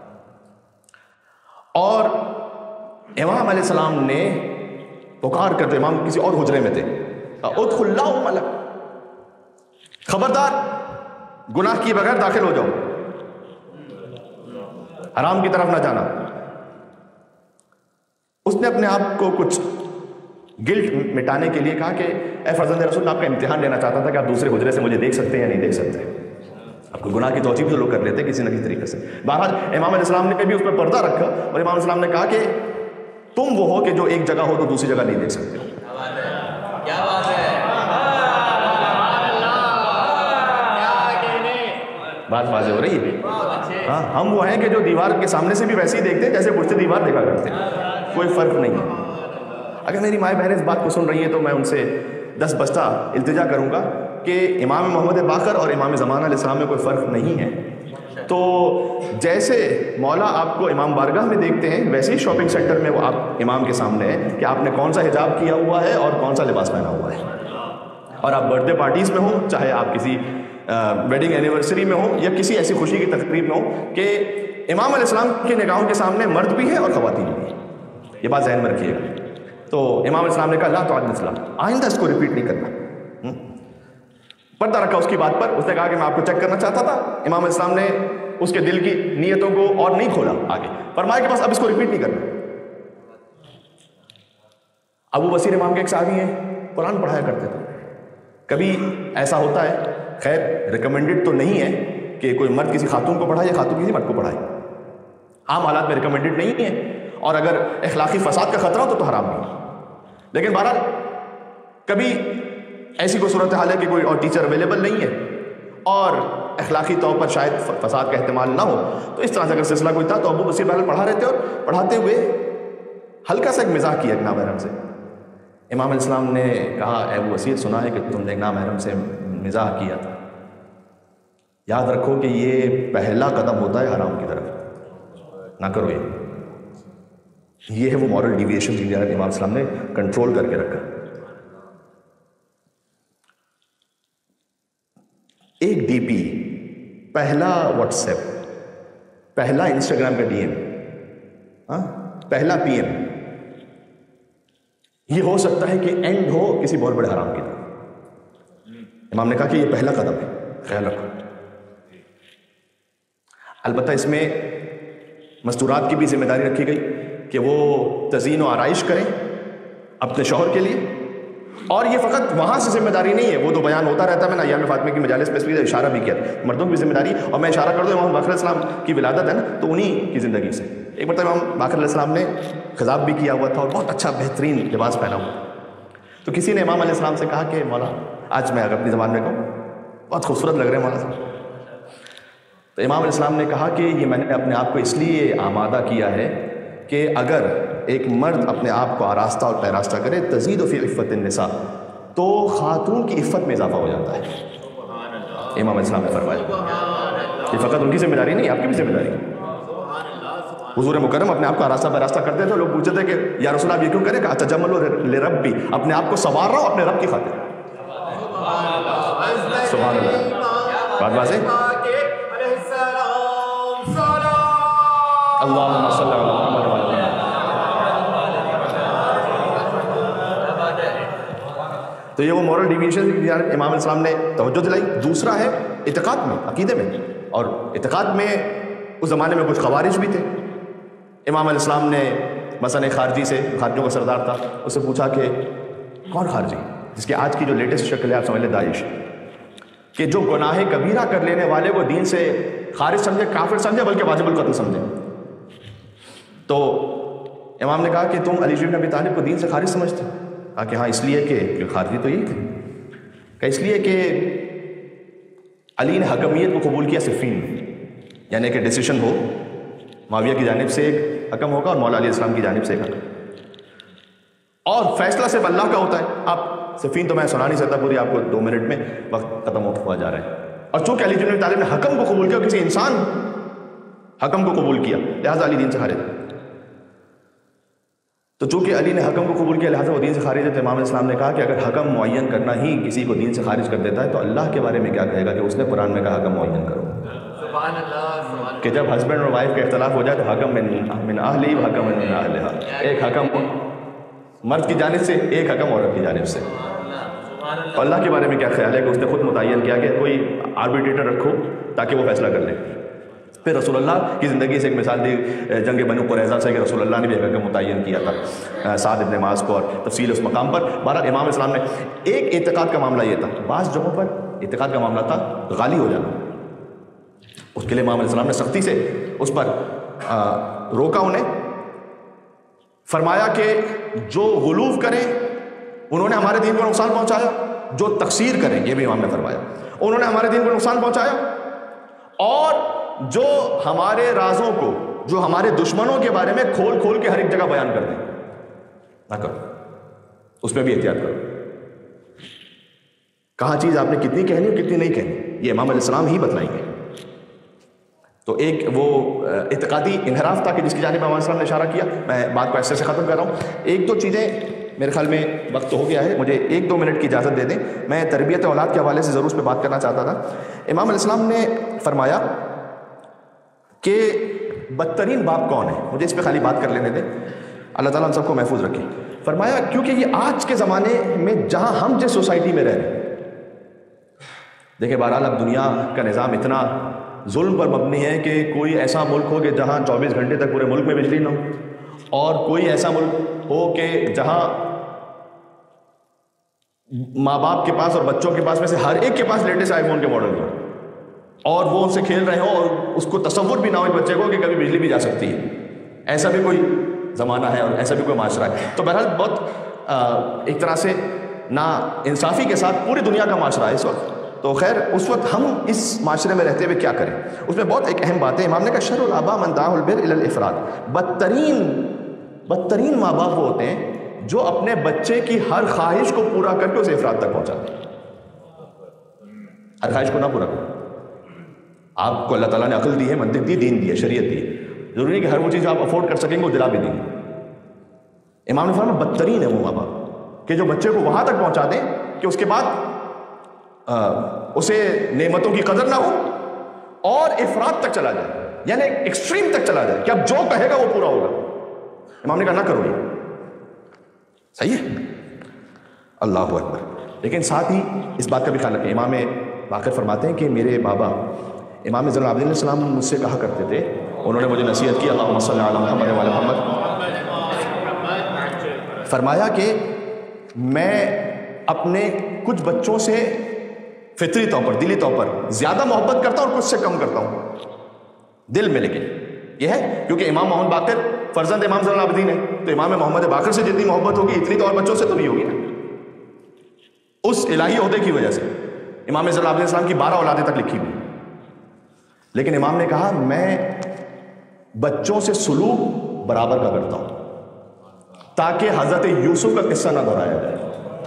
A: اور امام علیہ السلام نے پکار کر، جو امام کسی اور حجرے میں تھے، ادخل لا ملک، خبردار گناہ کی بغیر داخل ہو جاؤ، حرام کی طرف نہ جانا. اس نے اپنے آپ کو کچھ گلٹ مٹانے کے لیے کہا کہ اے فرزند رسول، میں آپ کا امتحان لینا چاہتا تھا کہ آپ دوسرے حجرے سے مجھے دیکھ سکتے ہیں یا نہیں دیکھ سکتے. آپ کو گناہ کی توجیہ تو لوگ کر لیتے کسی نہ کسی طریقے سے. بہرحال امام علیہ السلام نے بھی اس پہ پردہ رکھا اور امام علیہ السلام نے کہا کہ تم وہ ہو کہ جو ایک جگہ ہو تو دوسری جگہ نہیں دیکھ سکتے.
B: کیا بات ہے،
A: بات واضح ہو رہی ہے. ہاں، ہم وہ ہیں کہ جو دیوار کے سامنے سے بھی ویسے ہی دیکھتے ہیں جیسے پشت دیوار دیکھا کرتے ہیں، کوئی فرق نہیں ہے. اگر میری مائیں بہنیں اس بات کو سن رہی ہیں تو میں ان سے 10 بستہ التجا کروں گا کہ امام محمد باقر اور امام زمانہ علیہ السلام میں کوئی فرق نہیں ہے. تو جیسے مولا آپ کو امام بارگاہ میں دیکھتے ہیں ویسے ہی شاپنگ سینٹر میں وہ آپ امام کے سامنے ہے کہ آپ نے کون سا حجاب کیا ہوا ہے اور کون سا لباس پہنا ہوا ہے. اور آپ برتھ ڈے پارٹیز میں ہوں، چاہے آپ کسی ویڈنگ اینیورسری میں ہوں یا کسی ایسی خوشی کی تقریب میں ہوں، کہ امام علیہ السلام کی نگاہوں کے سامنے مرد بھی ہیں اور خواتین بھی ہیں. یہ بات ذہن میں رکھیے گا. تو امام علیہ السلام نے کہا لا تعد مثلا، آئندہ اس کو ریپیٹ نہیں کرنا. پردہ رکھا اس کی بات پر. اس نے کہا کہ میں آپ کو چیک کرنا چاہتا تھا. امام علیہ السلام نے اس کے دل کی نیتوں کو اور نہیں کھولا آگے، فرمایا کہ بس اب اس کو ریپیٹ نہیں کرنا. ابو بصیر امام کے ایک صحابی ہیں، قرآن پڑھایا کرتے تھے. کبھی ایسا ہوتا ہے، خیر ریکمینڈڈ تو نہیں ہے کہ کوئی مرد کسی خاتون کو پڑھائے یا خاتون کسی مرد کو پڑھائے، عام حالات میں ریکمینڈڈ نہیں ہے، اور اگر اخلاقی فساد کا خطرہ ہو تو حرام نہیں. لیکن بہرحال کبھی ایسی کوئی صورتحال ہے کہ کوئی اور ٹیچر اویلیبل نہیں ہے اور اخلاقی طور پر شاید فساد کا احتمال نہ ہو، تو اس طرح سے اگر سلسلہ کوئی تھا تو ابو بصیر بہرحال پڑھا رہے تھے، اور پڑھاتے ہوئے ہلکا سا ایک مزاح کیا ایک نامحرم سے. امام علیہ السلام نے کہا اے ابو بصیر، سنا ہے کہ تم نے ایک نامحرم سے مزاح کیا تھا. یاد رکھو کہ یہ پہلا قدم ہوتا ہے حرام کی طرف، نہ کرو. یہ ہے وہ مورل ڈیویشن جن امام علیہ السلام نے کنٹرول کر کے رکھا. ایک ڈی پی، پہلا واٹس ایپ، پہلا انسٹاگرام کا ڈی ایم، پہلا پی ایم، یہ ہو سکتا ہے کہ اینڈ ہو کسی بہت بڑے حرام کی طرف. امام نے کہا کہ یہ پہلا قدم ہے، خیال رکھو. البتہ اس میں مستورات کی بھی ذمہ داری رکھی گئی کہ وہ تزئین و آرائش کریں اپنے شوہر کے لیے. اور یہ فقط وہاں سے ذمہ داری نہیں ہے، وہ تو بیان ہوتا رہتا ہے. میں نے ایام فاطمہ کی مجالس میں اس لیے اشارہ بھی کیا، مردوں کی بھی ذمہ داری. اور میں اشارہ کر دوں امام باقر علیہ السلام کی ولادت ہے نا، تو انہی کی زندگی سے ایک مرتبہ امام باقر علیہ السلام نے خضاب بھی کیا ہوا تھا اور بہت اچھا بہترین لباس پہنا ہوا. تو کسی نے امام علیہ السلام سے کہا کہ مولا، آج میں اگر اپنی زبان میں کہوں بہت خوبصورت لگ رہے ہیں مولا صاحب. تو امام علیہ السلام نے کہا کہ یہ میں نے اپنے آپ کو اس لیے آمادہ کیا ہے کہ اگر ایک مرد اپنے آپ کو آراستہ اور پیراستہ کرے تزید فی عفت النساء، تو خاتون کی عفت میں اضافہ ہو جاتا ہے. امام علیہ السلام نے فرمایا یہ فقط ان کی ذمہ داری نہیں، آپ کی بھی ذمہ داری ہے. حضور مکرم اپنے آپ کو آراستہ پیراستہ کرتے تھے. لوگ پوچھتے تھے کہ یا رسول اللہ آپ یہ کیوں کریں؟ کہا تجملوا لربی، اپنے آپ کو سنوار رہا ہوں اپنے رب کی خاطر. سبحان اللہ. بات واضح. اللہم صلی علی محمد وعلی آلہ. تو یہ وہ مورل ڈیویشن امام علیہ السلام نے توجہ دلائی. دوسرا ہے اعتقاد میں، عقیدے میں. اور اعتقاد میں اس زمانے میں کچھ خوارج بھی تھے. امام علیہ السلام نے مثلا خارجی سے، خارجیوں کا سردار تھا، اس سے پوچھا کہ کون خارجی، جس کی آج کی جو لیٹسٹ شکل ہے آپ سمجھ لیں داعش، کہ جو گناہ کبیرہ کر لینے والے کو دین سے خارج سمجھے، کافر سمجھے، بلکہ واجب القتل سمجھے. تو امام نے کہا کہ تم علی بن ابی طالب کو دین سے خارج سمجھتے؟ کہا کہ ہاں، اس لیے کہ خارجی تو یہی تھے. کہ اس لیے کہ علی نے حکمیت کو قبول کیا صفین میں، یعنی کہ ڈیسیشن ہو، معاویہ کی جانب سے ایک حکم ہوگا اور مولا علیہ السلام کی جانب سے ایک حکم، اور فیصلہ صرف اللہ کا ہوتا ہے. آپ صفین تو میں سنا نہیں سکتا پوری، آپ کو 2 منٹ میں وقت ختم ہوا جا رہا ہے. اور چونکہ علی بن ابی طالب نے حکم کو قبول کیا، کسی انسان حکم کو قبول کیا، لہٰذا علی دین سے خارج. تو چونکہ علی نے حکم کو قبول کیا لہٰذا وہ دین سے خارج ہے، تو امام اسلام نے کہا کہ اگر حکم معین کرنا ہی کسی کو دین سے خارج کر دیتا ہے تو اللہ کے بارے میں کیا کہے گا کہ اس نے قرآن میں کہا حکم معین کرو.
B: سبحان اللہ.
A: کہ جب ہسبینڈ اور وائف کا اختلاف ہو جائے تو حکم من اہلی و حکم من اہلہا، ایک حکم مرد کی جانب سے، ایک حکم عورت کی جانب سے. تو اللہ کے بارے میں کیا خیال ہے کہ اس نے خود متعین کیا کہ کوئی آربیٹریٹر رکھو تاکہ وہ فیصلہ کر لے. پھر رسول اللہ کی زندگی سے ایک مثال دی جنگ بنو قریظہ سے کہ رسول اللہ نے بھی حکم متعین کیا تھا سعد ابن معاذ کو، اور تفصیل اس مقام پر. بہرحال امام اسلام نے ایک اعتقاد کا معاملہ یہ تھا، بعض جگہوں پر اعتقاد کا معاملہ تھا غالی ہو جانا، اس کے لیے امام اسلام نے سختی سے اس پر روکا انہیں. فرمایا کہ جو غلوف کریں انہوں نے ہمارے دین کو نقصان پہنچایا، جو تقصیر کریں یہ بھی امام نے فرمایا انہوں نے ہمارے دین کو نقصان پہنچایا، اور جو ہمارے رازوں کو، جو ہمارے دشمنوں کے بارے میں کھول کھول کے ہر ایک جگہ بیان کر دیں نہ کرو، اس میں بھی احتیاط کرو. کہاں چیز آپ نے کتنی کہنی اور کتنی نہیں کہنی یہ امام علیہ السلام ہی بتلائیں گے. تو ایک وہ اعتقادی انحراف تھا کہ جس کی جانب امام علیہ السلام نے اشارہ کیا. میں بات کو ایسے سے ختم کر رہا ہوں. ایک دو چیزیں میرے خیال میں وقت ہو گیا ہے، مجھے 1-2 منٹ کی اجازت دے دیں. میں تربیت اولاد کے حوالے سے ضرور اس پہ بات کرنا چاہتا تھا. امام علیہ السلام نے فرمایا کہ بدترین باپ کون ہے، مجھے اس پہ خالی بات کر لینے دیں، اللہ تعالیٰ ہم سب کو محفوظ رکھے. فرمایا کیونکہ یہ آج کے زمانے میں جہاں ہم جس سوسائٹی میں رہ رہے ہیں، دیکھیں بہرحال اب دنیا کا نظام اتنا ظلم پر مبنی ہے کہ کوئی ایسا ملک ہو کہ جہاں 24 گھنٹے تک پورے ملک میں بجلی نہ ہو، اور کوئی ایسا ملک ہو کہ جہاں ماں باپ کے پاس اور بچوں کے پاس میں سے ہر ایک کے پاس لیٹسٹ آئی فون کے ماڈل ہو، اور وہ ان سے کھیل رہے ہوں اور اس کو تصور بھی نہ ہو ایک بچے کو کہ کبھی بجلی بھی جا سکتی ہے. ایسا بھی کوئی زمانہ ہے اور ایسا بھی کوئی معاشرہ ہے. تو بہرحال بہت ایک طرح سے نا انصافی کے ساتھ پوری دنیا کا معاشرہ ہے اس وقت. تو خیر اس وقت ہم اس معاشرے میں رہتے ہوئے کیا کریں، اس میں بہت ایک اہم بات ہے. امام نے کہا شر الآباء من دعاہ البر الی الافراد، بدترین ماں باپ وہ ہوتے ہیں جو اپنے بچے کی ہر خواہش کو پورا کر کے اسے افراد تک پہنچاتے ہیں. ہر خواہش کو نہ پورا کرو. آپ کو اللہ تعالیٰ نے عقل دی ہے، منطق دی، دین دی ہے، شریعت دی ہے، ضروری ہے کہ ہر وہ چیز جو آپ افورڈ کر سکیں گے وہ دلا بھی دیں گے. امام نے فرمایا بدترین ہے وہ ماں باپ کہ جو بچے کو وہاں تک پہنچا دیں کہ اس کے بعد اسے نعمتوں کی قدر نہ ہو اور افراد تک چلا جائے، یعنی ایکسٹریم تک چلا جائے کہ اب جو کہے گا وہ پورا ہوگا. امام نے کہا نہ کرو یہ صحیح ہے. اللہ اکبر. لیکن ساتھ ہی اس بات کا بھی خیال رکھیں. امام باقر فرماتے ہیں کہ میرے بابا امام زین العابدین علیہ السلام مجھ سے کہا کرتے تھے، انہوں نے مجھے نصیحت کی اللہم صلی علی محمد و علی محمد، فرمایا کہ میں اپنے کچھ بچوں سے فطری طور پر، دلی طور پر زیادہ محبت کرتا ہوں اور کچھ سے کم کرتا ہوں دل میں. لیکن یہ ہے کیونکہ امام محمد باقر فرزند امام زین العابدین ہے، تو امام محمد باقر سے جتنی محبت ہوگی اتنی تو اور بچوں سے تو نہیں ہوگی نا، اس الہی عہدے کی وجہ سے. امام زین العابدین السلام کی 12 اولادیں تک لکھی ہوئی. لیکن امام نے کہا میں بچوں سے سلوک برابر کا کرتا ہوں تاکہ حضرت یوسف کا قصہ نہ دہرایا جائے.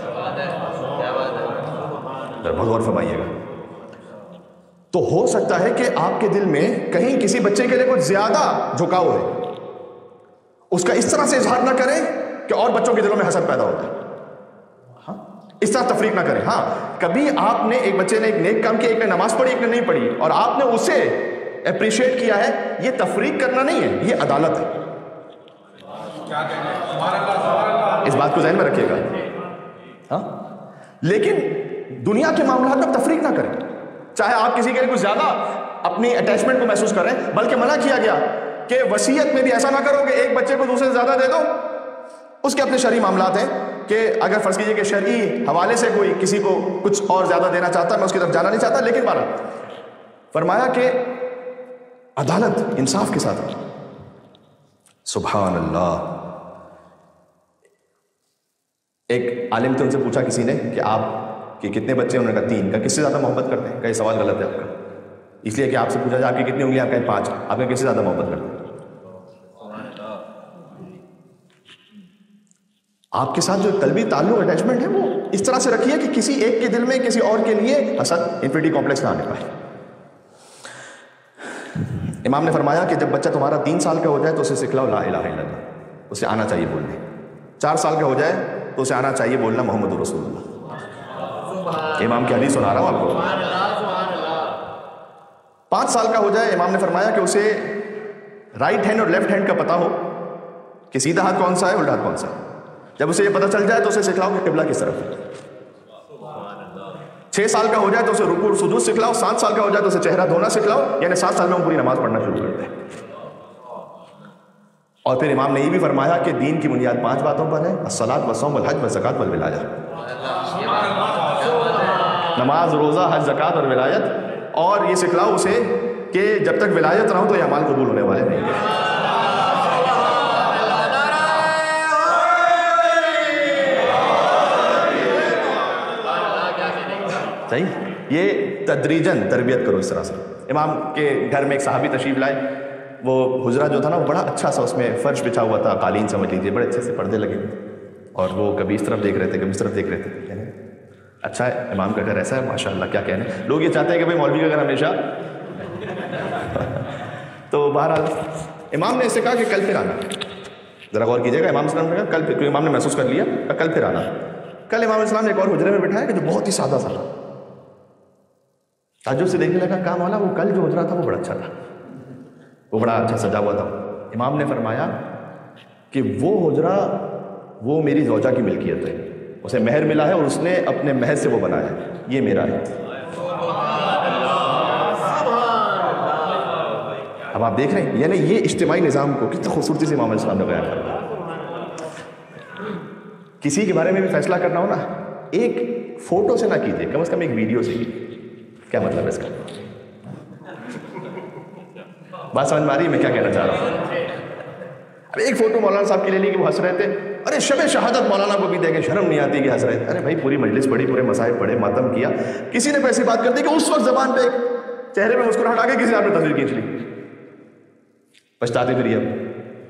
A: بہت غور فرمائیے گا. تو ہو سکتا ہے کہ آپ کے دل میں کہیں کسی بچے کے لیے کچھ زیادہ جھکاؤ ہے، اس کا اس طرح سے اظہار نہ کریں کہ اور بچوں کے دلوں میں حسد پیدا ہوتا ہے. ہاں اس طرح تفریق نہ کریں. ہاں کبھی آپ نے ایک بچے نے ایک نیک کام کیا، ایک نے نماز پڑھی ایک نے نہیں پڑھی، اور آپ نے اسے اپریشیٹ کیا ہے، یہ تفریق کرنا نہیں ہے، یہ عدالت ہے. اس بات کو ذہن میں رکھیے گا. ہاں لیکن دنیا کے معاملات میں تفریق نہ کریں. چاہے آپ کسی کے لیے کچھ زیادہ اپنی اٹیچمنٹ کو محسوس کریں، بلکہ منع کیا گیا کہ وصیت میں بھی ایسا نہ کرو کہ ایک بچے کو دوسرے سے زیادہ دے دو. اس کے اپنے شرعی معاملات ہیں کہ اگر فرض کیجئے کہ شرعی حوالے سے کوئی کسی کو کچھ اور زیادہ دینا چاہتا ہے، میں اس کی طرف جانا نہیں چاہتا، لیکن بارہ فرمایا کہ عدالت انصاف کے ساتھ. سبحان اللہ. ایک عالم تھے، ان سے پوچھا کسی نے کہ آپ کہ کتنے بچے ہیں؟ انہوں نے کہا 3. کہا کس سے زیادہ محبت کرتے ہیں؟ کہا یہ سوال غلط ہے آپ کا، اس لیے کہ آپ سے پوچھا جائے آپ کی کتنی انگلیاں؟ آپ کہیں 5. آپ کہیں کس سے زیادہ محبت کرتے ہیں؟ آپ کے ساتھ جو قلبی تعلق اٹیچمنٹ ہے وہ اس طرح سے رکھیے کہ کسی ایک کے دل میں کسی اور کے لیے حسد، انفیریٹی کمپلیکس نہ آنے پائے. امام نے فرمایا کہ جب بچہ تمہارا 3 سال کا ہو جائے تو اسے سکھلاؤ لا الہ الا اللہ، اسے آنا چاہیے بولنے. 4 سال کا ہو جائے تو اسے آنا چاہیے بولنا محمد رسول اللہ. امام کی حدیث سنا رہا ہوں آپ کو. 5 سال کا ہو جائے, امام نے فرمایا کہ اسے رائٹ ہینڈ اور لیفٹ ہینڈ کا پتا ہو کہ سیدھا ہاتھ کون سا ہے, الٹا ہاتھ کون سا ہے. جب اسے یہ پتہ چل جائے تو اسے سکھلاؤ کہ قبلہ کس طرف ہے. 6 سال کا ہو جائے تو اسے رکوع اور سجود سکھلاؤ. 7 سال کا ہو جائے تو اسے چہرہ دھونا سکھلاؤ. یعنی 7 سال میں ہم پوری نماز پڑھنا شروع کرتے ہیں. اور پھر امام نے یہ بھی فرمایا کہ دین کی بنیاد 5 باتوں پر ہے, الصلاۃ والصوم والحج والزکوٰۃ والولایہ. نماز, روزہ, حج, زکوٰۃ اور ولایت. اور یہ سکھلاؤ اسے کہ جب تک ولایت نہ ہو تو یہ اعمال قبول ہونے والے نہیں ہیں. صحیح, یہ تدریجاً تربیت کرو اس طرح سے. امام کے گھر میں ایک صحابی تشریف لائے. وہ حجرہ جو تھا نا وہ بڑا اچھا سا, اس میں فرش بچھا ہوا تھا, قالین سمجھ لیجیے, بڑے اچھے سے پردے لگے ہوئے. اور وہ کبھی اس طرف دیکھ رہے تھے, کبھی اس طرف دیکھ رہے تھے. اچھا ہے, امام کا گھر ایسا ہے, ماشاء اللہ, کیا کہنے. لوگ یہ چاہتے ہیں کہ بھائی مولوی کا گھر ہمیشہ. تو بہرحال امام نے اسے کہا کہ کل پھر آنا. ذرا غور کیجیے گا, امام السلام نے کہا کل پھر, کیونکہ امام نے محسوس کر لیا, کل پھر آنا. کل امام السلام نے ایک اور حجرے میں بٹھایا کہ جو بہت ہی سادہ سا تھا. تعجب سے دیکھنے لگا, کام والا وہ کل جو حجرہ تھا وہ بڑا اچھا تھا, وہ بڑا اچھا سجا ہوا تھا. امام نے فرمایا کہ وہ حجرہ وہ میری زوجہ کی ملکیت ہے, اسے مہر ملا ہے اور اس نے اپنے مہر سے وہ بنایا ہے, یہ میرا ہے. اب آپ دیکھ رہے ہیں, یعنی یہ اجتماعی نظام کو کتنا خوبصورتی سے امام علیہ السلام نے بیان کیا. کسی کے بارے میں بھی فیصلہ کرنا ہو نا, ایک فوٹو سے نہ کیجیے, کم از کم ایک ویڈیو سے کیجیے. کیا مطلب ہے اس کا؟ بات سمجھ میں آ رہی ہے میں کیا کہنا چاہ رہا ہوں؟ اب ایک فوٹو مولانا صاحب کی لے لی کہ وہ ہنس رہے تھے, ارے شب شہادت مولانا کو بھی دیکھیں, شرم نہیں آتی کہ ہنس رہے تھے. ارے بھائی پوری مجلس پڑھی, پورے مصائب پڑھے, ماتم کیا, کسی نے ایسی بات کر دی کہ اس وقت زبان پہ چہرے پہ مسکراہٹ آ کے کسی نے تصویر کھینچ لی, پچھتاتے پھر. اب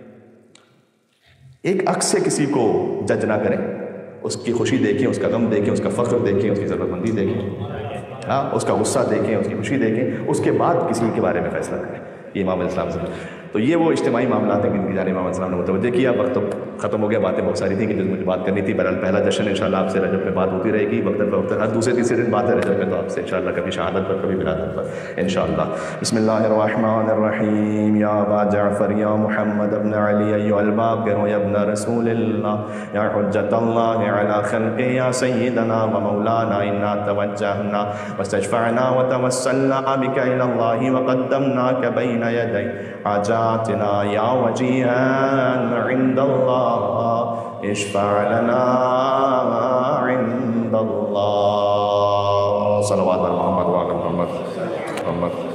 A: ایک عکس سے کسی کو جج نہ کریں, اس کی خوشی دیکھیں, اس کا غم دیکھیں, اس کا فخر دیکھیں, اس کی ضرورت مندی دیکھیں, ہاں اس کا غصہ دیکھیں, اس کی خوشی دیکھیں, اس کے بعد کسی کے بارے میں فیصلہ کریں. یہ امام علیہ السلام سے. تو یہ وہ اجتماعی معاملات ہیں جن کی جانب امام علیہ السلام نے متوجہ کیا. وقت تو ختم ہو گیا, باتیں بہت ساری تھیں کہ جو مجھے بات کرنی تھی. بہرحال پہلا جشن انشاءاللہ آپ سے رجب میں بات ہوتی رہے گی وقت بوقت, ہر دوسرے تیسرے دن بات ہے رجب میں, تو آپ سے انشاءاللہ کبھی شہادت پر, کبھی ولادت پر انشاءاللہ. بسم اللہ الرحمن الرحیم. یا ابا جعفر یا محمد ابن علی ایھا الباقر یا ابن رسول اللہ یا حجۃ اللہ علی خلقہ یا سیدنا و مولانا, انا توجہنا واستشفعنا وتوسلنا بک الی اللہ وقدمناک بین یدی حاجاتنا یا وجیہا عند اللہ اشفع لنا عند اللہ. صلوات علی محمد و علی محمد.